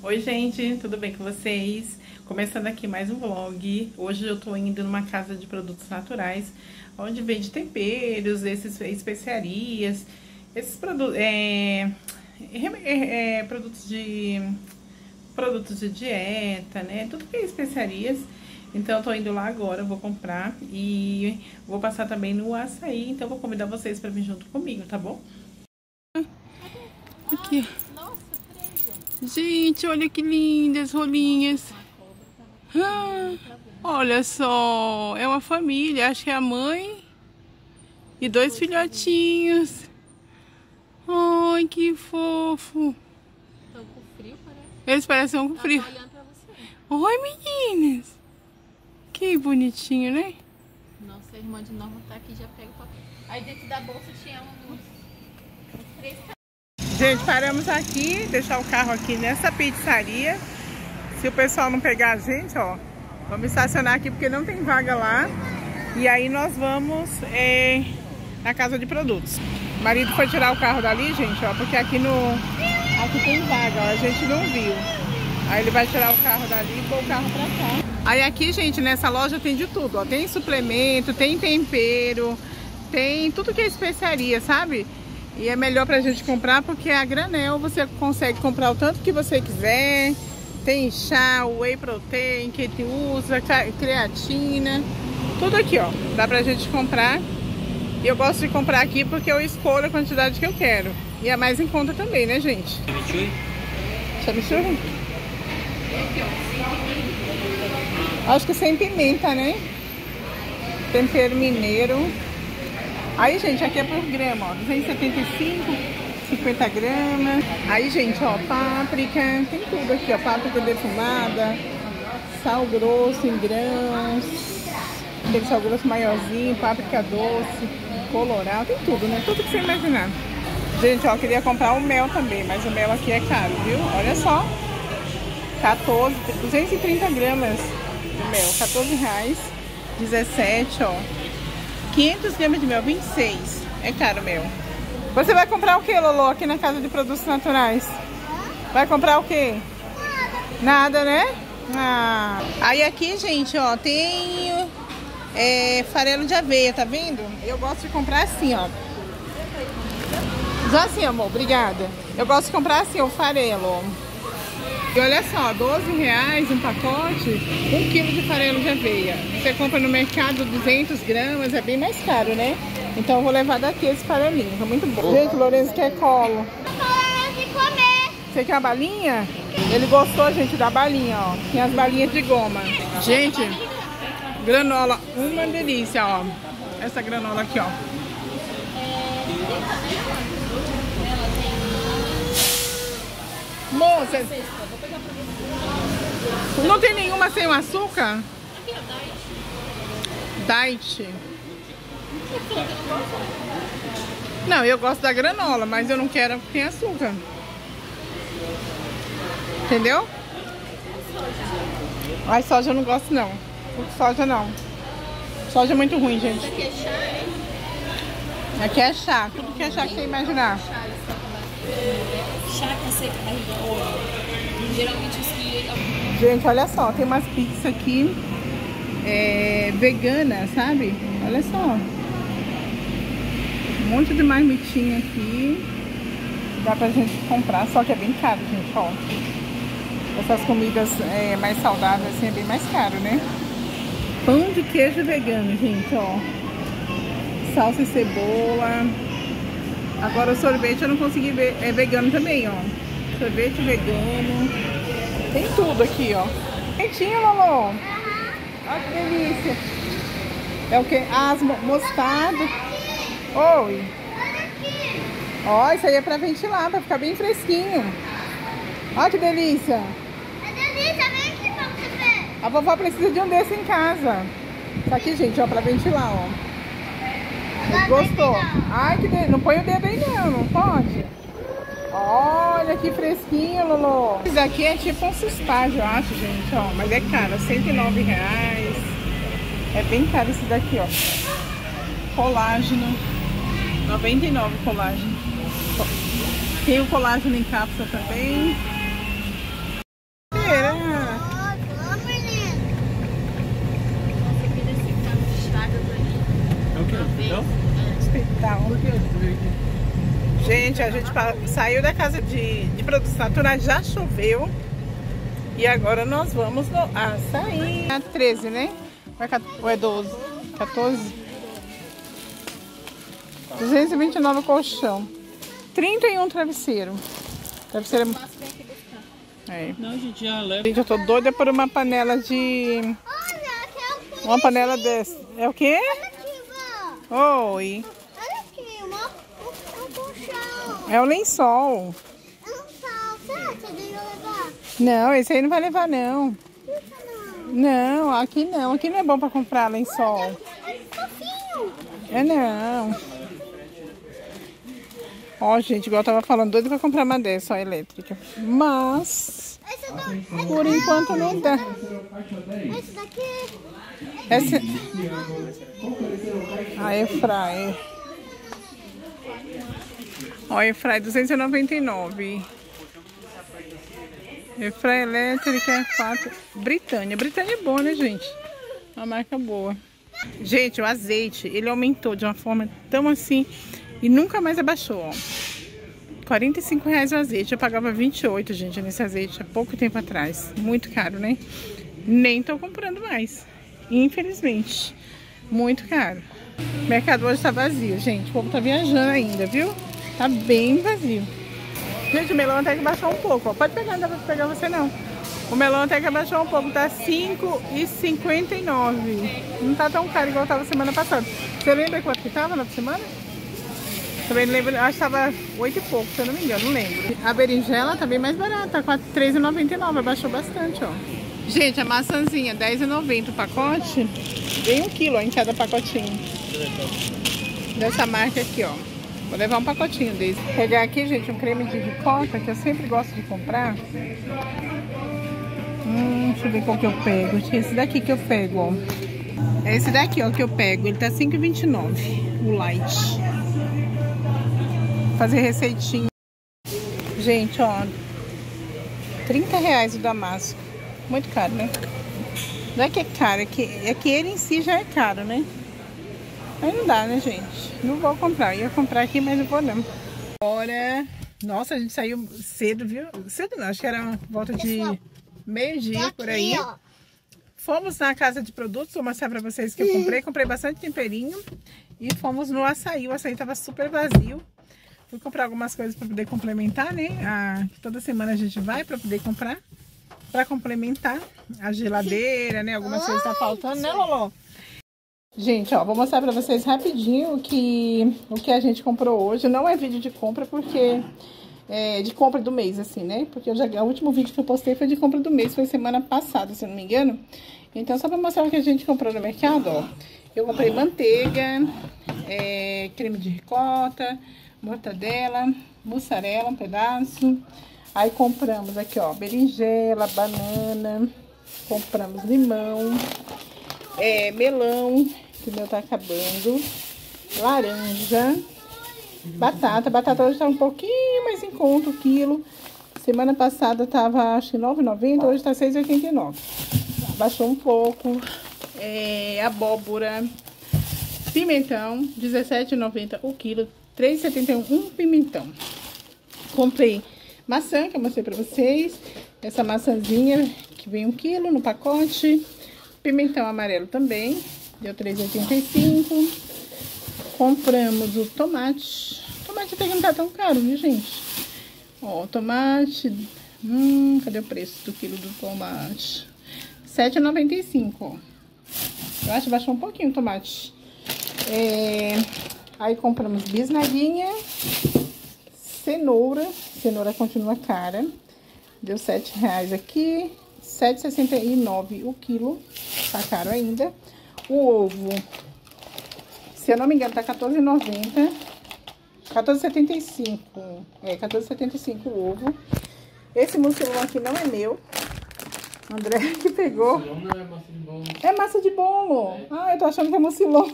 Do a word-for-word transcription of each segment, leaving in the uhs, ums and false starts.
Oi gente, tudo bem com vocês? Começando aqui mais um vlog. Hoje eu tô indo numa casa de produtos naturais, onde vende temperos, esses especiarias, esses produtos, é, é, é, produtos de produtos de dieta, né? Tudo que é especiarias. Então eu tô indo lá agora, vou comprar e vou passar também no açaí. Então eu vou convidar vocês para vir junto comigo, tá bom? Aqui. Gente, olha que lindas rolinhas. Ah, olha só, é uma família, acho que é a mãe e dois filhotinhos. Ai, que fofo. Estão com frio, parece? Eles parecem com frio. Ela tá olhando pra você. Oi, meninas. Que bonitinho, né? Nossa, a irmã de Norma tá aqui, já pega o papel. Aí dentro da bolsa tinha uns, uns três. Gente, paramos aqui, deixar o carro aqui nessa pizzaria. Se o pessoal não pegar a gente, ó, vamos estacionar aqui porque não tem vaga lá. E aí nós vamos é, na casa de produtos. O marido foi tirar o carro dali, gente, ó, porque aqui no aqui tem vaga, ó, a gente não viu. Aí ele vai tirar o carro dali e pôr o carro pra cá. Aí aqui, gente, nessa loja tem de tudo, ó. Tem suplemento, tem tempero, tem tudo que é especiaria, sabe? E é melhor pra gente comprar porque a granel você consegue comprar o tanto que você quiser. Tem chá, whey protein, que te usa, creatina, tudo aqui, ó. Dá pra gente comprar. E eu gosto de comprar aqui porque eu escolho a quantidade que eu quero. E é mais em conta também, né, gente? Chamichurri? Acho que sem pimenta, né? Tempero mineiro. Aí, gente, aqui é por grama, ó, duzentos e setenta e cinco, cinquenta gramas. Aí, gente, ó, páprica, tem tudo aqui, ó, páprica defumada, sal grosso em grãos, aquele sal grosso maiorzinho, páprica doce, colorau, tem tudo, né? Tudo que você imaginar. Gente, ó, eu queria comprar o mel também, mas o mel aqui é caro, viu? Olha só, quatorze, duzentos e trinta gramas de mel, quatorze reais, dezessete, ó. quinhentos gramas de mel, vinte e seis. É caro, mel. Você vai comprar o que, Lolo, aqui na casa de produtos naturais? Vai comprar o quê? Nada. Nada, né? Ah. Aí aqui, gente, ó, tem é, farelo de aveia, tá vendo? Eu gosto de comprar assim, ó. Só assim, amor, obrigada. Eu gosto de comprar assim, o farelo. E olha só, doze reais um pacote, um quilo de farelo de aveia. Você compra no mercado duzentas gramas, é bem mais caro, né? Então eu vou levar daqui esse farelinho, é muito bom. Gente, o Lourenço quer colo. Você quer a balinha? Ele gostou, gente, da balinha, ó. Tem as balinhas de goma. Gente, granola, uma delícia, ó. Essa granola aqui, ó. Moça, não tem nenhuma sem o açúcar? Diet. Não, eu gosto da granola, mas eu não quero que tenha açúcar. Entendeu? Ai, soja eu não gosto não. Soja não. Soja é muito ruim, gente. Aqui é chá, hein? Aqui é chá, tudo que é chá que você imaginar. Chá que seca barriga, óleo. Geralmente os que... Gente, olha só, tem umas pizzas aqui é, veganas, sabe? Olha só. Um monte de marmitinha aqui. Dá pra gente comprar, só que é bem caro, gente, ó. Essas comidas é, mais saudáveis assim é bem mais caro, né? Pão de queijo vegano, gente, ó. Salsa e cebola. Agora o sorvete eu não consegui ver, é vegano também, ó. Sorvete vegano. Tem tudo aqui, ó. Quentinho, Lolo. Olha que delícia. É o que? As mostarda. Oi. Ó, isso aí é pra ventilar, pra ficar bem fresquinho. Olha que delícia. É delícia, vem aqui pra você ver. A vovó precisa de um desse em casa. Isso aqui, gente, ó, pra ventilar, ó. Gostou? Ai, que delícia. Não põe o dedo aí não, não pode? Olha que fresquinho, Lolo. Isso daqui é tipo um cistágio, eu acho, gente, ó. Mas é caro, cento e nove reais. É bem caro esse daqui, ó. Colágeno. noventa e nove colágeno. Tem o colágeno em cápsula também. Gente, a gente saiu da casa de, de produtos naturais, já choveu. E agora nós vamos no açaí. É treze, né? Ou é doze? quatorze? duzentos e vinte e nove o colchão. trinta e um travesseiro. Travesseiro é... Não, gente, já leva. Gente, eu tô doida por uma panela de... Olha, aqui é o Uma panela dessa. É o quê? Olha aqui, vó. Oi. Olha aqui, uma, um, um colchão. É o lençol. É um sal. Será que você deve levar? Não, esse aí não vai levar, não. Fica não. Não, aqui não. Aqui não é bom pra comprar lençol. É fofinho. É não. Ó, gente, igual eu tava falando, doido pra comprar uma dessa, ó, elétrica. Mas, Esse daqui. por enquanto não dá. Esse daqui. Essa... A Airfryer. Ó, Airfryer duzentos e noventa e nove. Airfryer elétrica quatro. Britânia. Britânia é boa, né, gente? Uma marca boa. Gente, o azeite, ele aumentou de uma forma tão assim e nunca mais abaixou, ó. quarenta e cinco reais o azeite. Eu pagava vinte e oito, gente, nesse azeite há pouco tempo atrás. Muito caro, né? Nem tô comprando mais. Infelizmente. Muito caro. O mercado hoje tá vazio, gente. O povo tá viajando ainda, viu? Tá bem vazio. Gente, o melão até que baixou um pouco, ó. Pode pegar, não dá pra pegar você não. O melão até que abaixou um pouco, tá cinco reais e cinquenta e nove centavos. Não tá tão caro igual tava semana passada. Você lembra quanto que tava na semana? Também lembro, acho que tava oito e pouco, se eu não me engano, não lembro. A berinjela tá bem mais barata, tá três reais e noventa e nove centavos, abaixou bastante, ó. Gente, a maçãzinha, dez reais e noventa centavos o pacote. Vem um quilo ó, em cada pacotinho. Dessa marca aqui, ó. Vou levar um pacotinho desse. Vou pegar aqui, gente, um creme de ricota, que eu sempre gosto de comprar. Hum, deixa eu ver qual que eu pego. Esse daqui que eu pego, ó. É esse daqui, ó, que eu pego. Ele tá cinco reais e vinte e nove centavos, o light. Fazer receitinha. Gente, ó. trinta reais o damasco. Muito caro, né? Não é que é caro, é que, é que ele em si já é caro, né? Aí não dá, né, gente? Não vou comprar. Eu ia comprar aqui, mas não vou não. Agora... Nossa, a gente saiu cedo, viu? Cedo não, acho que era volta de meio-dia, por aí. Fomos na casa de produtos, vou mostrar pra vocês que eu comprei. Comprei bastante temperinho. E fomos no açaí. O açaí tava super vazio. Fui comprar algumas coisas para poder complementar, né? Ah, toda semana a gente vai para poder comprar. Para complementar a geladeira, né? Algumas coisas tá faltando, né, Lolo? Gente, ó, vou mostrar para vocês rapidinho o que, o que a gente comprou hoje. Não é vídeo de compra, porque... É, de compra do mês, assim, né? Porque eu já, o último vídeo que eu postei foi de compra do mês. Foi semana passada, se eu não me engano. Então, só para mostrar o que a gente comprou no mercado, ó. Eu comprei manteiga, é, creme de ricota... mortadela, mussarela, um pedaço. Aí compramos aqui, ó, berinjela, banana. Compramos limão, é, melão, que o meu tá acabando. Laranja, batata. Batata hoje tá um pouquinho mais em conta o quilo. Semana passada tava, acho que nove reais e noventa centavos, hoje tá seis reais e oitenta e nove centavos. Baixou um pouco. É, abóbora, pimentão, dezessete reais e noventa centavos o quilo. três reais e setenta e um centavos um pimentão. Comprei maçã, que eu mostrei pra vocês. Essa maçãzinha, que vem um quilo no pacote. Pimentão amarelo também, deu três reais e oitenta e cinco centavos. Compramos o tomate. O tomate até que não tá tão caro, viu, gente? Ó, tomate... Hum, cadê o preço do quilo do tomate? sete reais e noventa e cinco centavos, ó. Eu acho que baixou um pouquinho o tomate. É... Aí compramos bisnaguinha, cenoura, cenoura continua cara, deu sete reais aqui, sete reais e sessenta e nove centavos o quilo, tá caro ainda. O ovo, se eu não me engano, tá quatorze reais e noventa centavos, quatorze reais e setenta e cinco centavos, é, quatorze reais e setenta e cinco centavos o ovo. Esse mucilão aqui não é meu, o André que pegou. Não é massa de bolo. É massa de bolo, ah, eu tô achando que é mucilão.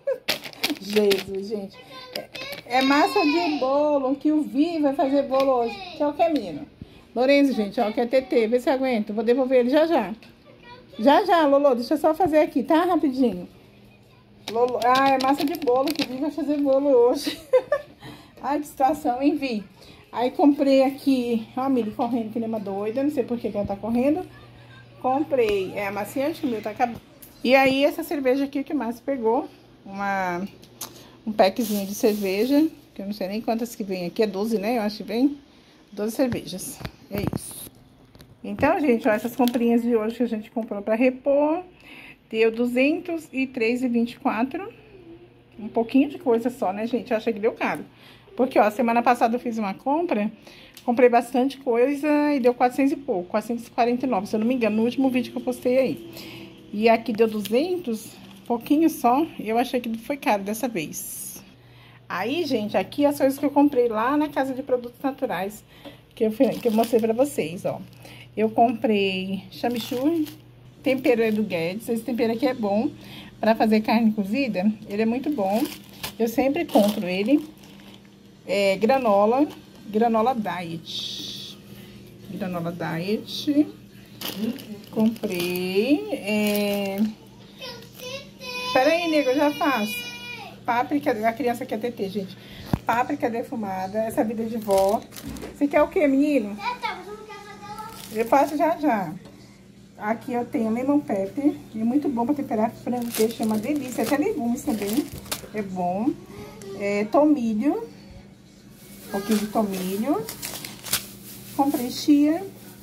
Jesus, gente. É, é massa de bolo, que o Vi vai fazer bolo hoje. Que é o que, menino? Lorenzo, gente, ó, que é T T. Vê se aguenta. Vou devolver ele já já. Já já, Lolo. Deixa eu só fazer aqui, tá? Rapidinho. Lolo... Ah, é massa de bolo, que o Vi vai fazer bolo hoje. Ai, que situação, hein, Vi? Aí comprei aqui, ó, a Mili correndo que nem uma doida, não sei por que que ela tá correndo. Comprei, é amaciante, o meu tá acabando. E aí, essa cerveja aqui que o Márcio pegou, uma, um packzinho de cerveja, que eu não sei nem quantas que vem aqui, é doze, né? Eu acho que vem doze cervejas, é isso. Então, gente, ó, essas comprinhas de hoje que a gente comprou pra repor, deu duzentos e três reais e vinte e quatro centavos. Um pouquinho de coisa só, né, gente? Eu achei que deu caro. Porque, ó, semana passada eu fiz uma compra, comprei bastante coisa e deu quatrocentos e pouco, quatrocentos e quarenta e nove, se eu não me engano, no último vídeo que eu postei aí. E aqui deu duzentos, pouquinho só, e eu achei que foi caro dessa vez. Aí, gente, aqui as coisas que eu comprei lá na Casa de Produtos Naturais, que eu, que eu mostrei pra vocês, ó. Eu comprei chamichurri, tempero é do Guedes, esse tempero aqui é bom pra fazer carne cozida, ele é muito bom, eu sempre compro ele. É, granola, granola diet, granola diet, comprei, é... Pera aí, nego, eu já faço. Páprica, a criança quer T T, gente. Páprica defumada, essa vida de vó. Você quer o que, menino? Eu faço já já. Aqui eu tenho lemon pepper, que é muito bom para temperar frango, peixe, é uma delícia. Até legumes também, é bom. É, tomilho, um pouquinho de tomilho. Comprei chia,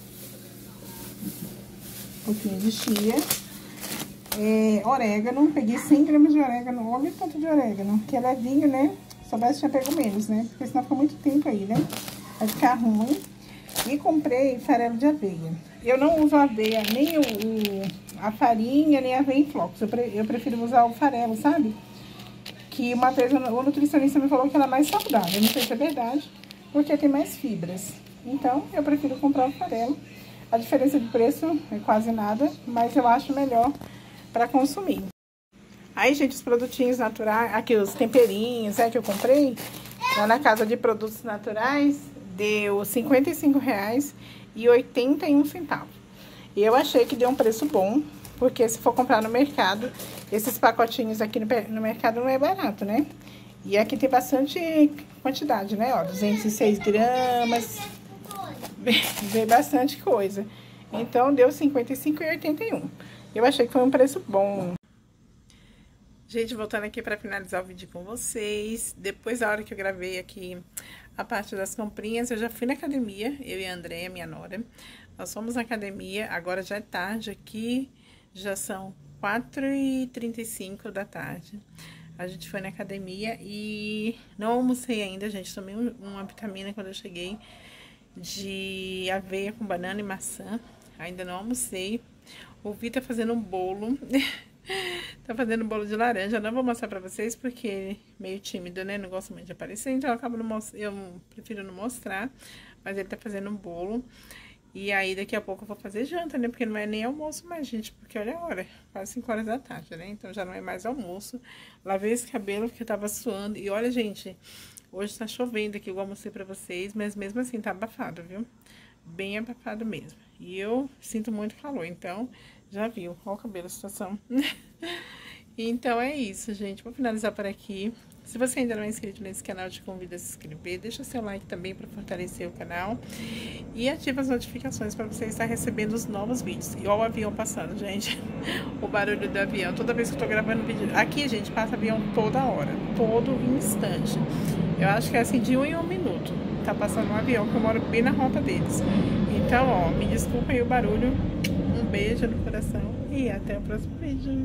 um pouquinho de chia. É, orégano, peguei cem gramas de orégano. Olha o tanto de orégano, que é levinho, né? Se soubesse, tinha pego menos, né? Porque senão fica muito tempo aí, né? Vai ficar ruim. E comprei farelo de aveia. Eu não uso aveia, nem o, o, a farinha, nem a aveia em flocos. Eu, pre, eu prefiro usar o farelo, sabe? Que uma vez o nutricionista me falou que ela é mais saudável. Eu não sei se é verdade, porque tem mais fibras. Então, eu prefiro comprar o farelo. A diferença de preço é quase nada, mas eu acho melhor para consumir. Aí, gente, os produtinhos naturais, aqui os temperinhos, é que eu comprei lá na Casa de Produtos Naturais, deu cinquenta e cinco reais e oitenta e um centavos. E eu achei que deu um preço bom, porque se for comprar no mercado, esses pacotinhos aqui no, no mercado não é barato, né? E aqui tem bastante quantidade, né? Ó, duzentos e seis gramas, veio bastante coisa. Então, deu cinquenta e cinco reais e oitenta e um centavos. Eu achei que foi um preço bom. Gente, voltando aqui para finalizar o vídeo com vocês. Depois da hora que eu gravei aqui a parte das comprinhas, eu já fui na academia, eu e a Andréia, minha nora. Nós fomos na academia, agora já é tarde aqui, já são quatro e trinta e cinco da tarde. A gente foi na academia e não almocei ainda, gente. Tomei uma vitamina quando eu cheguei de aveia com banana e maçã. Ainda não almocei. O Vi tá fazendo um bolo. Tá fazendo um bolo de laranja. Não vou mostrar pra vocês porque ele é meio tímido, né? Não gosta muito de aparecer, então eu acabo não most... eu prefiro não mostrar. Mas ele tá fazendo um bolo. E aí daqui a pouco eu vou fazer janta, né? Porque não é nem almoço mais, gente. Porque olha a hora, quase cinco horas da tarde, né? Então já não é mais almoço. Lavei esse cabelo porque eu tava suando. E olha, gente, hoje tá chovendo aqui, igual eu mostrei pra vocês. Mas mesmo assim tá abafado, viu? Bem abafado mesmo. E eu sinto muito calor, então já viu. Olha o cabelo, a situação. Então é isso, gente. Vou finalizar por aqui. Se você ainda não é inscrito nesse canal, eu te convido a se inscrever. Deixa seu like também para fortalecer o canal. E ativa as notificações para você estar recebendo os novos vídeos. E olha o avião passando, gente. O barulho do avião. Toda vez que eu tô gravando vídeo... Aqui, gente, passa avião toda hora. Todo instante. Eu acho que é assim, de um em um minuto. Tá passando um avião, que eu moro bem na rota deles. Então, ó, me desculpem o barulho. Um beijo no coração e até o próximo vídeo.